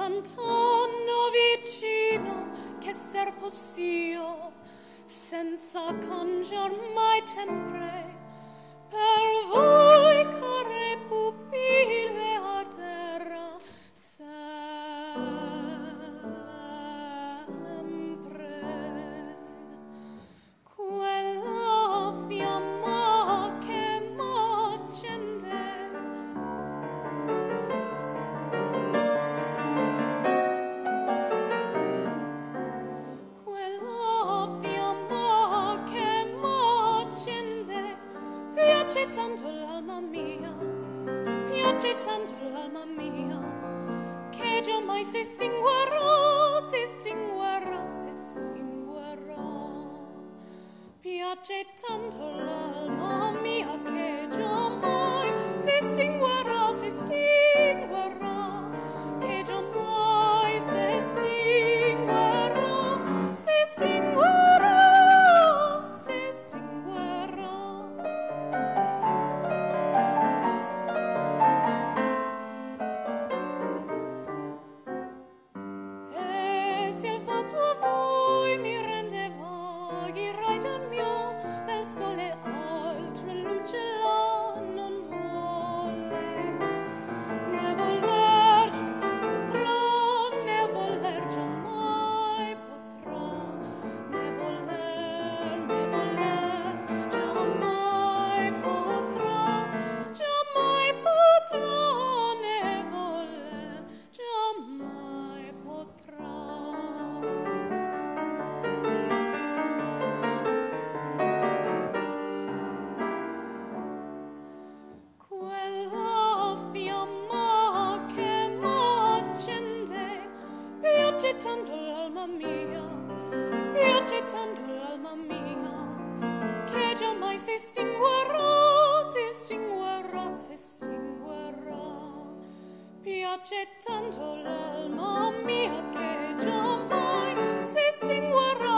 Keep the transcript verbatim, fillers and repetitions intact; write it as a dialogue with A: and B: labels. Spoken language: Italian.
A: lontano, vicino, che ser possio, senza cangiar mai sempre, per voi care pupille a terra, sempre. Quella fiamma che m'accende, piace tanto l'alma mia, piace tanto l'alma mia, che giammai si estinguerà, si estinguerà, si estinguerà. Piace tanto l'alma mia, che giammai si estinguerà, si estinguerà, che giammai si estinguerà, si estinguerà, si estinguerà. A voi mi rende vaghi rai del mio bel sole, altre luce là non vuole, ne voler giammai potrà, ne voler, ne voler giammai potrà, giammai potrà, ne voler giammai potrà. Piace tanto l'alma mia, piace tanto l'alma mia, che giammai si estinguerà, si estinguerà, si estinguerà. Piace tanto l'alma mia, che giammai si estinguerà,